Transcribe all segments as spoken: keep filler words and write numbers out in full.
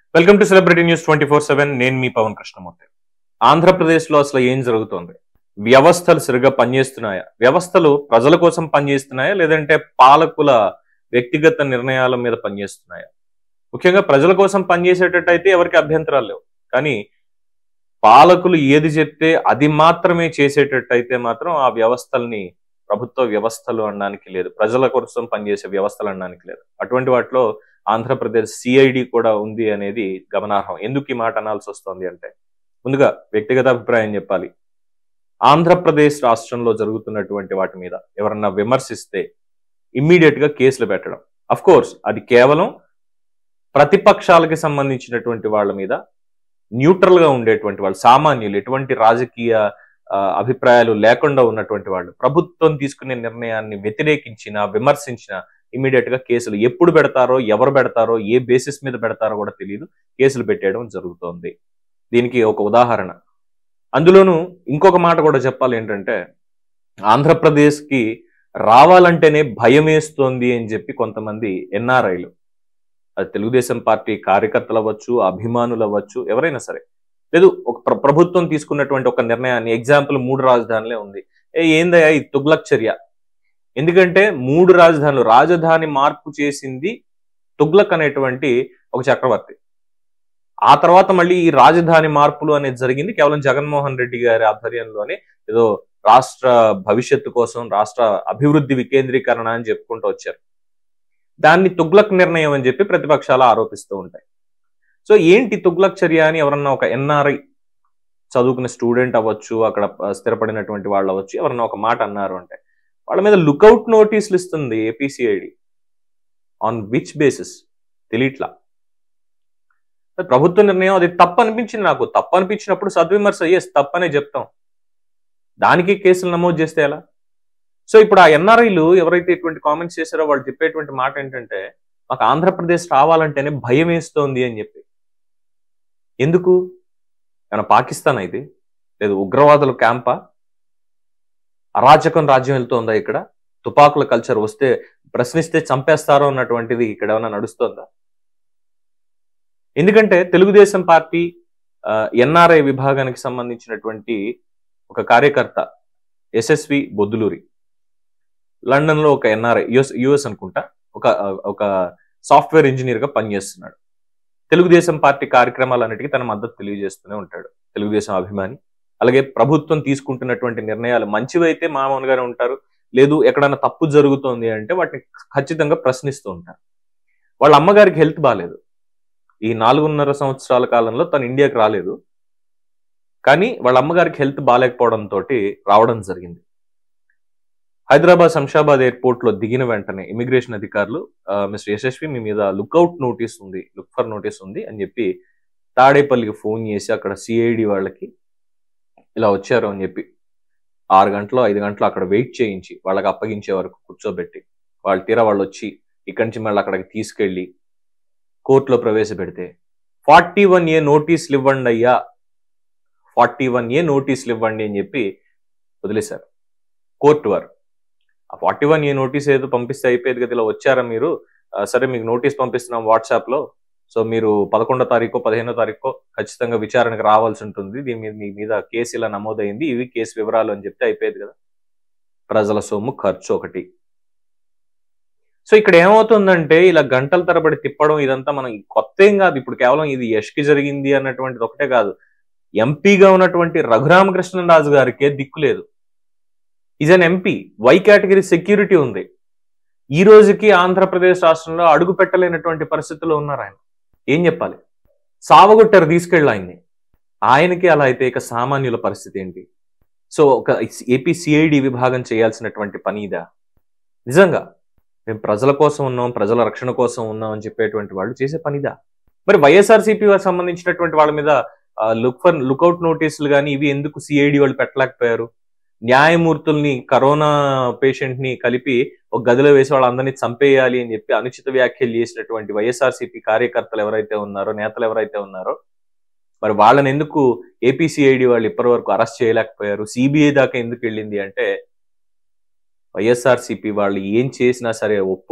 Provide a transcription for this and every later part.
Welcome to celebrity news twenty four seven. నేను మీ పవన్ కృష్ణమూర్తి. ఆంధ్రప్రదేశ్లో అసలు ఏం జరుగుతోంది? వ్యవస్థలు సరిగ్గా పనిచేస్తున్నాయా? వ్యవస్థలు ప్రజల కోసం పనిచేస్తున్నాయా లేదంటే పాలకుల వ్యక్తిగత నిర్ణయాల మీద పనిచేస్తున్నాయా? ముఖ్యంగా ప్రజల కోసం పనిచేసేటట్టయితే ఎవరికి అభ్యంతరాలు లేవు. కానీ పాలకులు ఏది చెప్తే అది మాత్రమే చేసేటట్టయితే మాత్రం ఆ వ్యవస్థల్ని ప్రభుత్వ వ్యవస్థలు అనడానికి లేదు, ప్రజల కోసం పనిచేసే వ్యవస్థలు అనడానికి లేదు. అటువంటి వాటిలో ఆంధ్రప్రదేశ్ సిఐడి కూడా ఉంది అనేది గమనార్హం. ఎందుకు ఈ మాట అనాల్సి వస్తుంది అంటే, ముందుగా వ్యక్తిగత అభిప్రాయం చెప్పాలి. ఆంధ్రప్రదేశ్ రాష్ట్రంలో జరుగుతున్నటువంటి వాటి మీద ఎవరన్నా విమర్శిస్తే ఇమ్మీడియట్ గా కేసులు పెట్టడం. అఫ్ కోర్స్ అది కేవలం ప్రతిపక్షాలకి సంబంధించినటువంటి వాళ్ళ మీద, న్యూట్రల్ గా ఉండేటువంటి వాళ్ళు, సామాన్యులు, ఎటువంటి రాజకీయ అభిప్రాయాలు లేకుండా ఉన్నటువంటి వాళ్ళు ప్రభుత్వం తీసుకునే నిర్ణయాన్ని వ్యతిరేకించిన, విమర్శించిన ఇమీడియట్ గా కేసులు ఎప్పుడు పెడతారో, ఎవరు పెడతారో, ఏ బేసిస్ మీద పెడతారో కూడా తెలియదు, కేసులు పెట్టేయడం జరుగుతోంది. దీనికి ఒక ఉదాహరణ. అందులోనూ ఇంకొక మాట కూడా చెప్పాలి ఏంటంటే, ఆంధ్రప్రదేశ్ కి రావాలంటేనే భయం వేస్తోంది అని చెప్పి కొంతమంది ఎన్ఆర్ఐలు, అది తెలుగుదేశం పార్టీ కార్యకర్తలు అవ్వచ్చు, అభిమానులు అవ్వచ్చు, ఎవరైనా సరే, లేదు ఒక ప్రభుత్వం తీసుకున్నటువంటి ఒక నిర్ణయాన్ని, ఎగ్జాంపుల్ మూడు రాజధానులే ఉంది, ఏ ఏందయ్యా ఈ తుగ్లక్ చర్య? ఎందుకంటే మూడు రాజధానులు, రాజధాని మార్పు చేసింది తుగ్లక్ అనేటువంటి ఒక చక్రవర్తి. ఆ తర్వాత మళ్ళీ ఈ రాజధాని మార్పులు అనేది జరిగింది కేవలం జగన్మోహన్ రెడ్డి గారి ఆధ్వర్యంలోనే, ఏదో రాష్ట్ర భవిష్యత్తు కోసం, రాష్ట్ర అభివృద్ధి వికేంద్రీకరణ అని చెప్పుకుంటూ వచ్చారు. దాన్ని తుగ్లక్ నిర్ణయం అని చెప్పి ప్రతిపక్షాలు ఆరోపిస్తూ ఉంటాయి. సో ఏంటి తుగ్లక్ చర్య అని ఎవరన్నా ఒక ఎన్ఆర్ఐ చదువుకున్న స్టూడెంట్ అవ్వచ్చు, అక్కడ స్థిరపడినటువంటి వాళ్ళు అవ్వచ్చు, ఎవరన్నా ఒక మాట అన్నారు అంటే వాళ్ళ మీద లుకౌట్ నోటీసులు ఇస్తుంది ఏపీసీఐడి. ఆన్ విచ్ బేసిస్ తెలియట్లా. ప్రభుత్వ నిర్ణయం అది తప్పు అనిపించింది నాకు. తప్పు అనిపించినప్పుడు సద్విమర్శ, ఎస్ తప్పనే చెప్తాం, దానికి కేసులు నమోదు చేస్తే ఎలా? సో ఇప్పుడు ఆ ఎన్ఆర్ఐలు ఎవరైతే ఇటువంటి కామెంట్స్ చేశారో వాళ్ళు చెప్పేటువంటి మాట ఏంటంటే, మాకు ఆంధ్రప్రదేశ్ రావాలంటేనే భయం వేస్తోంది అని చెప్పి. ఎందుకు? ఏమైనా పాకిస్తాన్ అయితే, లేదు ఉగ్రవాదుల క్యాంపా? అరాచకం రాజ్యం వెళ్తోందా ఇక్కడ? తుపాకుల కల్చర్ వస్తే ప్రశ్నిస్తే చంపేస్తారో అన్నటువంటిది ఇక్కడ ఏమైనా నడుస్తోందా? ఎందుకంటే తెలుగుదేశం పార్టీ ఎన్ఆర్ఐ విభాగానికి సంబంధించినటువంటి ఒక కార్యకర్త ఎస్ఎస్వి బొద్దులూరి, లండన్ లో ఒక ఎన్ఆర్ఐ, యుఎస్ యుఎస్ అనుకుంటా, ఒక ఒక సాఫ్ట్వేర్ ఇంజనీర్ గా పనిచేస్తున్నాడు. తెలుగుదేశం పార్టీ కార్యక్రమాలన్నిటికీ తన మద్దతు తెలియజేస్తూనే ఉంటాడు. తెలుగుదేశం అభిమాని. అలాగే ప్రభుత్వం తీసుకుంటున్నటువంటి నిర్ణయాలు మంచివైతే మామూలుగానే ఉంటారు, లేదు ఎక్కడన్నా తప్పు జరుగుతోంది అంటే వాటిని ఖచ్చితంగా ప్రశ్నిస్తూ ఉంటారు. వాళ్ళ అమ్మగారికి హెల్త్ బాగాలేదు. ఈ నాలుగున్నర సంవత్సరాల కాలంలో తను ఇండియాకి రాలేదు, కానీ వాళ్ళ అమ్మగారికి హెల్త్ బాగాలేకపోవడంతో రావడం జరిగింది. హైదరాబాద్ శంషాబాద్ ఎయిర్పోర్ట్ లో దిగిన వెంటనే ఇమిగ్రేషన్ అధికారులు, మిస్టర్ యశస్వి మీ మీద లుక్అవుట్ నోటీస్ ఉంది, లుక్ ఫర్ నోటీస్ ఉంది అని చెప్పి తాడేపల్లికి ఫోన్ చేసి అక్కడ సిఐడి వాళ్ళకి ఇలా వచ్చారు అని చెప్పి ఆరు గంటలు ఐదు గంటలు అక్కడ వెయిట్ చేయించి వాళ్ళకి అప్పగించే వరకు కూర్చోబెట్టి, వాళ్ళు తీరా వాళ్ళు వచ్చి ఇక్కడి నుంచి మళ్ళీ అక్కడికి తీసుకెళ్లి కోర్టులో ప్రవేశపెడితే, ఫార్టీ వన్ ఏ నోటీసులు ఇవ్వండి అయ్యా, ఫార్టీ వన్ ఏ నోటీసులు ఇవ్వండి అని చెప్పి వదిలేశారు కోర్టు వారు. ఆ ఫార్టీ వన్ ఏ నోటీస్ ఏదో పంపిస్తే అయిపోయేది కదా, ఇలా వచ్చారా మీరు, సరే మీకు నోటీస్ పంపిస్తున్నాం వాట్సాప్ లో, సో మీరు పదకొండో తారీఖు పదిహేనో తారీఖు ఖచ్చితంగా విచారణకు రావాల్సి ఉంటుంది, దీని మీద మీ మీద కేసు ఇలా నమోదైంది, ఇవి కేసు వివరాలు అని చెప్తే అయిపోయేది కదా. ప్రజల సొమ్ము ఖర్చు ఒకటి. సో ఇక్కడ ఏమవుతుందంటే, ఇలా గంటల తరబడి తిప్పడం ఇదంతా మనం కొత్త ఏం కాదు. ఇప్పుడు కేవలం ఇది యష్కి జరిగింది అన్నటువంటిది ఒకటే కాదు, ఎంపీగా ఉన్నటువంటి రఘురామకృష్ణరాజు గారికే దిక్కు లేదు. Is an MP, Y category security ఉంది. ఈ రోజుకి ఆంధ్రప్రదేశ్ రాష్ట్రంలో అడుగు పెట్టలేనటువంటి పరిస్థితుల్లో ఉన్నారు ఆయన. ఏం చెప్పాలి? సావగొట్టారు తీసుకెళ్ళి ఆయన్ని. ఆయనకి అలా అయితే ఇక సామాన్యుల పరిస్థితి ఏంటి? సో ఒక ఏపీ సిఐడి విభాగం చేయాల్సినటువంటి పని ఇదా? నిజంగా మేము ప్రజల కోసం ఉన్నాం, ప్రజల రక్షణ కోసం ఉన్నాం అని చెప్పేటువంటి వాళ్ళు చేసే పనిదా? మరి వైఎస్ఆర్సీపీ సంబంధించినటువంటి వాళ్ళ మీద లుక్ ఫర్ లుక్అవుట్ నోటీసులు కానీ ఇవి ఎందుకు సిఐడి వాళ్ళు పెట్టలేకపోయారు? న్యాయమూర్తుల్ని, కరోనా పేషెంట్ ని కలిపి ఒక గదిలో వేసి వాళ్ళందరినీ చంపేయాలి అని చెప్పి అనుచిత వ్యాఖ్యలు చేసినటువంటి వైఎస్ఆర్సీపీ కార్యకర్తలు ఎవరైతే ఉన్నారో, నేతలు ఎవరైతే ఉన్నారో, మరి వాళ్ళని ఎందుకు ఏపీసీఐడి వాళ్ళు ఇప్పటి వరకు అరెస్ట్ చేయలేకపోయారు? సిబిఐ దాకా ఎందుకు వెళ్ళింది అంటే, వైఎస్ఆర్సీపీ వాళ్ళు ఏం చేసినా సరే ఒప్పు,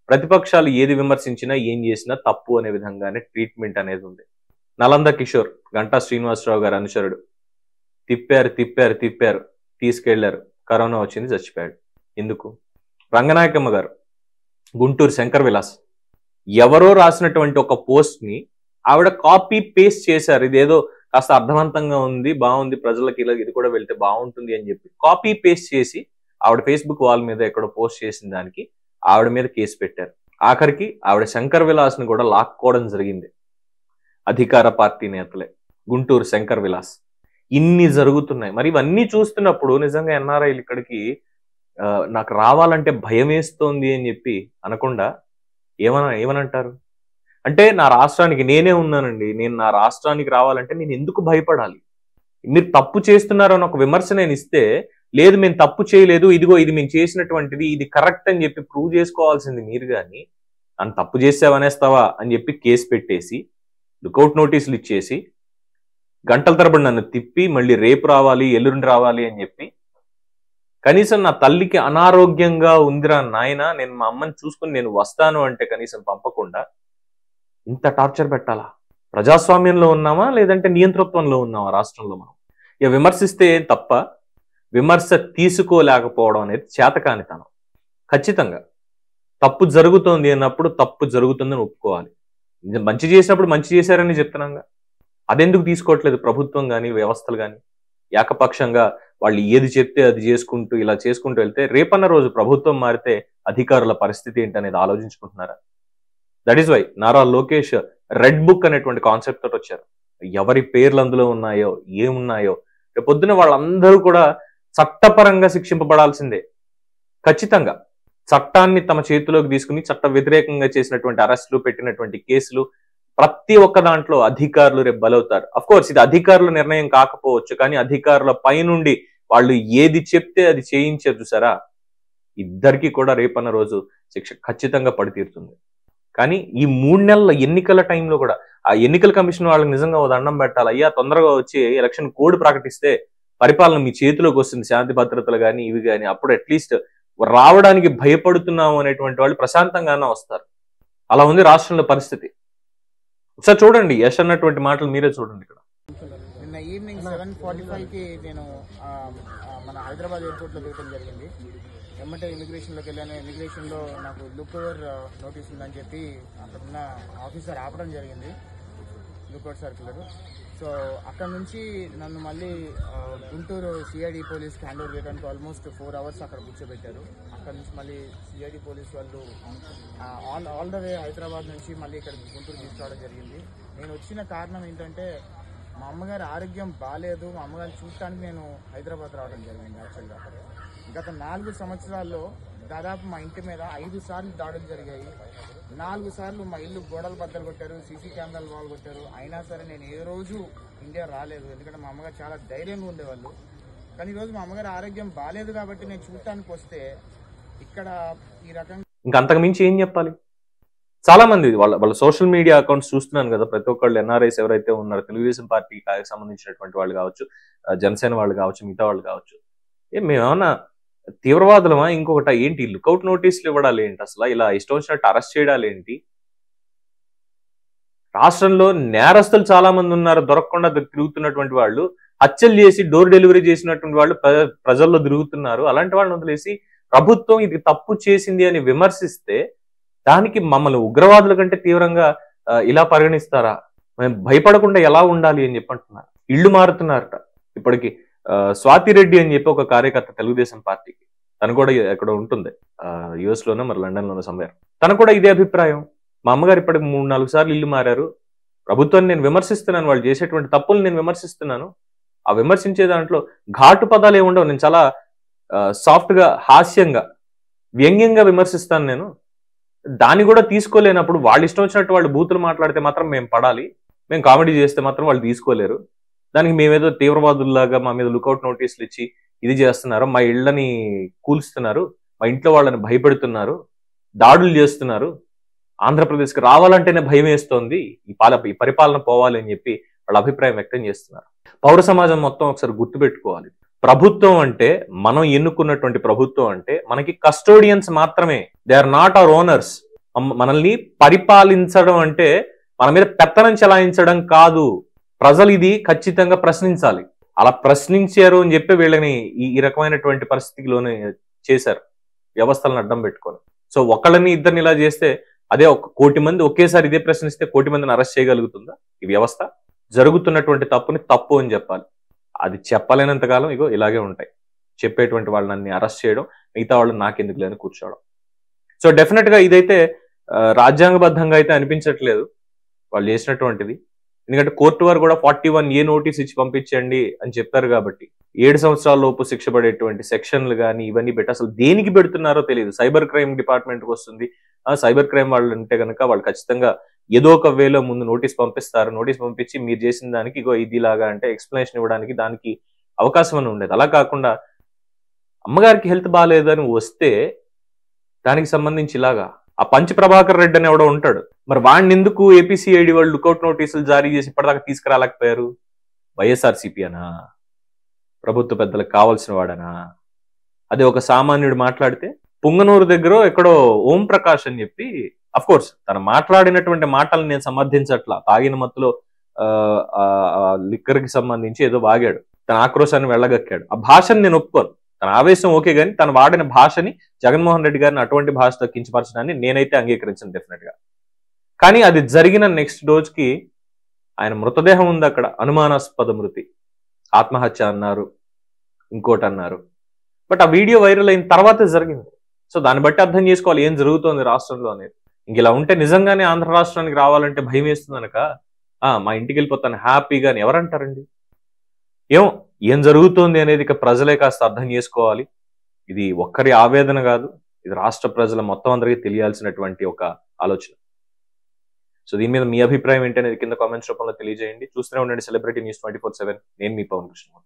ప్రతిపక్షాలు ఏది విమర్శించినా ఏం చేసినా తప్పు అనే విధంగానే ట్రీట్మెంట్ అనేది ఉంది. నలంద కిషోర్, గంటా శ్రీనివాసరావు గారు అనుచరుడు, తిప్పారు తిప్పారు తిప్పారు తీసుకెళ్లారు, కరోనా వచ్చింది, చచ్చిపోయాడు. ఎందుకు? రంగనాయకమ్మ గారు, గుంటూరు శంకర్ విలాస్, ఎవరో రాసినటువంటి ఒక పోస్ట్ ని ఆవిడ కాపీ పేస్ట్ చేశారు. ఇదేదో కాస్త అర్థవంతంగా ఉంది, బాగుంది, ప్రజలకి ఇలా ఇది కూడా వెళ్తే బాగుంటుంది అని చెప్పి కాపీ పేస్ట్ చేసి ఆవిడ ఫేస్బుక్ వాల్ మీద ఎక్కడో పోస్ట్ చేసిన దానికి ఆవిడ మీద కేసు పెట్టారు. ఆఖరికి ఆవిడ శంకర్ విలాస్ ని కూడా లాక్కోవడం జరిగింది అధికార పార్టీ నేతలే. గుంటూరు శంకర్ విలాస్. ఇన్ని జరుగుతున్నాయి. మరి ఇవన్నీ చూస్తున్నప్పుడు నిజంగా ఎన్ఆర్ఐలు ఇక్కడికి నాకు రావాలంటే భయం వేస్తోంది అని చెప్పి అనకుండా ఏమన ఏమనంటారు అంటే, నా రాష్ట్రానికి నేనే ఉన్నానండి, నేను నా రాష్ట్రానికి రావాలంటే నేను ఎందుకు భయపడాలి? మీరు తప్పు చేస్తున్నారని ఒక విమర్శ నేను ఇస్తే, లేదు మేము తప్పు చేయలేదు, ఇదిగో ఇది మేము చేసినటువంటిది, ఇది కరెక్ట్ అని చెప్పి ప్రూవ్ చేసుకోవాల్సింది మీరు. కానీ నన్ను తప్పు చేసావనేస్తావా అని చెప్పి కేసు పెట్టేసి లుకౌట్ నోటీసులు ఇచ్చేసి గంటల తరబడి నన్ను తిప్పి మళ్ళీ రేపు రావాలి, ఎల్లుండి రావాలి అని చెప్పి, కనీసం నా తల్లికి అనారోగ్యంగా ఉందిరా నాయన, నేను మా అమ్మని చూసుకుని నేను వస్తాను అంటే కనీసం పంపకుండా ఇంత టార్చర్ పెట్టాలా? ప్రజాస్వామ్యంలో ఉన్నామా లేదంటే నియంతృత్వంలో ఉన్నామా రాష్ట్రంలో? మనం ఇక విమర్శిస్తే తప్ప విమర్శ తీసుకోలేకపోవడం అనేది చేతకానితనం. ఖచ్చితంగా తప్పు జరుగుతోంది అన్నప్పుడు తప్పు జరుగుతుందని ఒప్పుకోవాలి. మంచి చేసినప్పుడు మంచి చేశారని చెప్తున్నాగా, అదెందుకు తీసుకోవట్లేదు ప్రభుత్వం కానీ వ్యవస్థలు కానీ? ఏకపక్షంగా వాళ్ళు ఏది చెప్తే అది చేసుకుంటూ ఇలా చేసుకుంటూ వెళ్తే రేపన్న రోజు ప్రభుత్వం మారితే అధికారుల పరిస్థితి ఏంటనేది ఆలోచించుకుంటున్నారా? That is why Nara Lokesh red book అనేటువంటి కాన్సెప్ట్ తోటి వచ్చారు. ఎవరి పేర్లు అందులో ఉన్నాయో ఏమున్నాయో రేపొద్దున వాళ్ళందరూ కూడా చట్టపరంగా శిక్షింపబడాల్సిందే. ఖచ్చితంగా చట్టాన్ని తమ చేతిలోకి తీసుకుని చట్ట వ్యతిరేకంగా చేసినటువంటి అరెస్టులు, పెట్టినటువంటి కేసులు, ప్రతి ఒక్క దాంట్లో అధికారులు రేపు బలవుతారు. అఫ్ కోర్స్ ఇది అధికారుల నిర్ణయం కాకపోవచ్చు, కానీ అధికారుల పైనుండి వాళ్ళు ఏది చెప్తే అది చేయించారు చూసారా, ఇద్దరికి కూడా రేపన్న రోజు శిక్ష ఖచ్చితంగా పడి తీరుతుంది. కానీ ఈ మూడు నెలల ఎన్నికల టైంలో కూడా ఆ ఎన్నికల కమిషన్ వాళ్ళకి నిజంగా ఓ దండం పెట్టాలి. అయ్యా తొందరగా వచ్చి ఎలక్షన్ కోడ్ ప్రకటిస్తే పరిపాలన మీ చేతిలోకి వస్తుంది, శాంతి భద్రతలు కానీ ఇవి కానీ, అప్పుడు అట్లీస్ట్ రావడానికి భయపడుతున్నాము అనేటువంటి వాళ్ళు ప్రశాంతంగానే వస్తారు. అలా ఉంది రాష్ట్రంలో పరిస్థితి. ఒకసారి చూడండి, యశ్ అన్నటువంటి మాటలు మీరే చూడండి. ఇక్కడ నిన్న ఈవినింగ్ సెవెన్ ఫార్టీ ఫైవ్ కి నేను మన హైదరాబాద్ ఎయిర్పోర్ట్ లో దిగడం జరిగింది. ఎమ్మటే ఇమిగ్రేషన్లోకి వెళ్ళాను. ఇమిగ్రేషన్లో నాకు లుక్ఓవర్ నోటీస్ ఉందని చెప్పి అక్కడున్న ఆఫీసర్ ఆపడం జరిగింది, లుక్అవుట్ సర్క్యులర్. సో అక్కడ నుంచి నన్ను మళ్ళీ గుంటూరు సిఐడి పోలీస్కి హ్యాండ్ ఓవర్ చేయడానికి ఆల్మోస్ట్ ఫోర్ అవర్స్ అక్కడ కూర్చోబెట్టారు. అక్కడ నుంచి మళ్ళీ సిఐడి పోలీస్ వాళ్ళు all all the way Hyderabad నుంచి మళ్ళీ ఇక్కడ గుంటూరు తీసుకురావడం జరిగింది. నేను వచ్చిన కారణం ఏంటంటే మా అమ్మగారి ఆరోగ్యం బాగాలేదు, మా అమ్మగారు చూడటానికి నేను హైదరాబాద్ రావడం జరిగింది. యాక్చువల్గా గత నాలుగు సంవత్సరాల్లో దాదాపు మా ఇంటి మీద ఐదు సార్లు దాడులు జరిగాయి. నాలుగు సార్లు మా ఇల్లు గోడలు బద్దలు కొట్టారు, సీసీ కెమెరాలు వాళ్ళు కొట్టారు. అయినా సరే నేను ఏ రోజు ఇండియా రాలేదు, ఎందుకంటే మా అమ్మగారు చాలా ధైర్యంగా ఉండేవాళ్ళు. కానీ ఈరోజు మా అమ్మగారు ఆరోగ్యం బాగాలేదు కాబట్టి నేను చూడటానికి వస్తే ఇక్కడ ఈ రకంగా ఇంకా అంతకు మించి ఏం చెప్పాలి? చాలా మంది వాళ్ళ వాళ్ళ సోషల్ మీడియా అకౌంట్స్ చూస్తున్నాను కదా, ప్రతి ఒక్కళ్ళు ఎన్ఆర్ఐస్ ఎవరైతే ఉన్నారో, తెలుగుదేశం పార్టీకి సంబంధించినటువంటి వాళ్ళు కావచ్చు, జనసేన వాళ్ళు కావచ్చు, మిగతా వాళ్ళు కావచ్చు, ఏ మేమేమన్నా తీవ్రవాదులమా ఇంకొకట ఏంటి? లుకౌట్ నోటీసులు ఇవ్వడాలు ఏంటి? అసలు ఇలా ఇష్టం వచ్చినట్టు అరెస్ట్ చేయడాలు ఏంటి? రాష్ట్రంలో నేరస్తులు చాలా మంది ఉన్నారు, దొరకకుండా తిరుగుతున్నటువంటి వాళ్ళు, హత్యలు చేసి డోర్ డెలివరీ చేసినటువంటి వాళ్ళు ప్రజల్లో తిరుగుతున్నారు. అలాంటి వాళ్ళని వదిలేసి ప్రభుత్వం ఇది తప్పు చేసింది అని విమర్శిస్తే దానికి మమ్మల్ని ఉగ్రవాదుల కంటే తీవ్రంగా ఇలా పరిగణిస్తారా? మేము భయపడకుండా ఎలా ఉండాలి అని చెప్పంటున్నారు. ఇళ్లు మారుతున్నారట. ఇప్పటికి స్వాతి రెడ్డి అని చెప్పి ఒక కార్యకర్త తెలుగుదేశం పార్టీకి, తను కూడా ఎక్కడ ఉంటుంది యుఎస్ లోనో మరి లండన్ లోనో సమ్వేర్, తను కూడా ఇదే అభిప్రాయం. మా అమ్మగారు ఇప్పటికి మూడు నాలుగు సార్లు ఇల్లు మారారు, ప్రభుత్వాన్ని నేను విమర్శిస్తున్నాను, వాళ్ళు చేసేటువంటి తప్పులు నేను విమర్శిస్తున్నాను. ఆ విమర్శించే దాంట్లో ఘాటు పదాలు ఏముండవు, నేను చాలా సాఫ్ట్ గా హాస్యంగా వ్యంగ్యంగా విమర్శిస్తాను నేను. దాన్ని కూడా తీసుకోలేనప్పుడు వాళ్ళు ఇష్టం వచ్చినట్టు వాళ్ళు బూతులు మాట్లాడితే మాత్రం మేము పడాలి, మేము కామెడీ చేస్తే మాత్రం వాళ్ళు తీసుకోలేరు. దానికి మేమేదో తీవ్రవాదుల్లాగా మా మీద లుకౌట్ నోటీసులు ఇచ్చి ఇది చేస్తున్నారు, మా ఇళ్లని కూల్స్తున్నారు, మా ఇంట్లో వాళ్ళని భయపెడుతున్నారు, దాడులు చేస్తున్నారు, ఆంధ్రప్రదేశ్కి రావాలంటేనే భయం వేస్తోంది, ఈ పాల ఈ పరిపాలన పోవాలి అని చెప్పి వాళ్ళ అభిప్రాయం వ్యక్తం చేస్తున్నారు. పౌర సమాజం మొత్తం ఒకసారి గుర్తుపెట్టుకోవాలి, ప్రభుత్వం అంటే మనం ఎన్నుకున్నటువంటి ప్రభుత్వం అంటే మనకి కస్టోడియన్స్ మాత్రమే, they are not our owners. మనల్ని పరిపాలించడం అంటే మన మీద పెత్తనం చెలాయించడం కాదు. ప్రజలు ఇది ఖచ్చితంగా ప్రశ్నించాలి. అలా ప్రశ్నించారు అని చెప్పి వీళ్ళని ఈ రకమైనటువంటి పరిస్థితిలోనే చేశారు, వ్యవస్థలను అడ్డం పెట్టుకొని. సో ఒకళ్ళని ఇద్దరిని ఇలా చేస్తే అదే ఒక కోటి మంది ఒకేసారి ఇదే ప్రశ్నిస్తే కోటి మందిని అరెస్ట్ చేయగలుగుతుందా ఈ వ్యవస్థ? జరుగుతున్నటువంటి తప్పుని తప్పు అని చెప్పాలి. అది చెప్పలేనంత కాలం ఇగో ఇలాగే ఉంటాయి. చెప్పేటువంటి వాళ్ళని అరెస్ట్ చేయడం, మిగతా వాళ్ళు నాకెందుకు లేని కూర్చోవడం. సో డెఫినెట్ గా ఇదైతే రాజ్యాంగబద్ధంగా అయితే అనిపించట్లేదు వాళ్ళు చేసినటువంటిది. ఎందుకంటే కోర్టు వారు కూడా ఫార్టీ వన్ ఏ నోటీస్ ఇచ్చి పంపించండి అని చెప్పారు కాబట్టి ఏడు సంవత్సరాల లోపు శిక్ష పడేటువంటి సెక్షన్లు కానీ ఇవన్నీ పెట్టి అసలు దేనికి పెడుతున్నారో తెలియదు. సైబర్ క్రైమ్ డిపార్ట్మెంట్కి వస్తుంది, ఆ సైబర్ క్రైమ్ వాళ్ళు అంటే కనుక వాళ్ళు ఖచ్చితంగా ఏదో ఒక వేలో ముందు నోటీస్ పంపిస్తారు. నోటీస్ పంపించి మీరు చేసిన దానికి ఇగో ఇది లాగా అంటే ఎక్స్ప్లెనేషన్ ఇవ్వడానికి దానికి అవకాశం అని ఉండేది. అలా కాకుండా అమ్మగారికి హెల్త్ బాగాలేదని వస్తే దానికి సంబంధించి ఇలాగా ఆ పంచ ప్రభాకర్ రెడ్డి అని ఎవడో ఉంటాడు, మరి వాడిని ఎందుకు ఏపీసీఐడి వాళ్ళు లుకౌట్ నోటీసులు జారీ చేసి ఇప్పటిదాకా తీసుకురాలేకపోయారు? వైఎస్ఆర్సీపీ అనా, ప్రభుత్వ పెద్దలకు కావాల్సిన వాడనా? అదే ఒక సామాన్యుడు మాట్లాడితే పుంగనూరు దగ్గర ఎక్కడో ఓం ప్రకాష్ అని చెప్పి, అఫ్ కోర్స్ తను మాట్లాడినటువంటి మాటలను నేను సమర్థించట్లా. తాగిన మత్తులో లిక్కర్ కి సంబంధించి ఏదో వాగాడు, తన ఆక్రోశాన్ని వెళ్ళగక్కాడు. ఆ భాషను నేను ఒప్పుకోను, తన ఆవేశం ఓకే, కానీ తను వాడిన భాషని జగన్మోహన్ రెడ్డి గారిని అటువంటి భాషతో కించపరచడాన్ని నేనైతే అంగీకరించను డెఫినెట్ గా. కానీ అది జరిగిన నెక్స్ట్ రోజుకి ఆయన మృతదేహం ఉంది అక్కడ, అనుమానాస్పద మృతి, ఆత్మహత్య అన్నారు, ఇంకోటి అన్నారు. బట్ ఆ వీడియో వైరల్ అయిన తర్వాతే జరిగింది. సో దాన్ని బట్టి అర్థం చేసుకోవాలి ఏం జరుగుతోంది రాష్ట్రంలో అనేది. ఇంక ఇలా ఉంటే నిజంగానే ఆంధ్ర రాష్ట్రానికి రావాలంటే భయం వేస్తుంది అనక మా ఇంటికి వెళ్ళిపోతాను హ్యాపీగా అని ఎవరంటారండి? ఏం ఏం జరుగుతోంది అనేది ఇక ప్రజలే కాస్త అర్థం చేసుకోవాలి. ఇది ఒక్కరి ఆవేదన కాదు, ఇది రాష్ట్ర ప్రజల మొత్తం అందరికీ తెలియాల్సినటువంటి ఒక ఆలోచన. సో దీని మీద మీ అభిప్రాయం ఏంటనేది కింద కామెంట్స్ రూపంలో తెలియజేయండి. చూస్తూనే ఉండండి celebrity news twenty four seven. నేను మీ పవన్ కృష్ణ.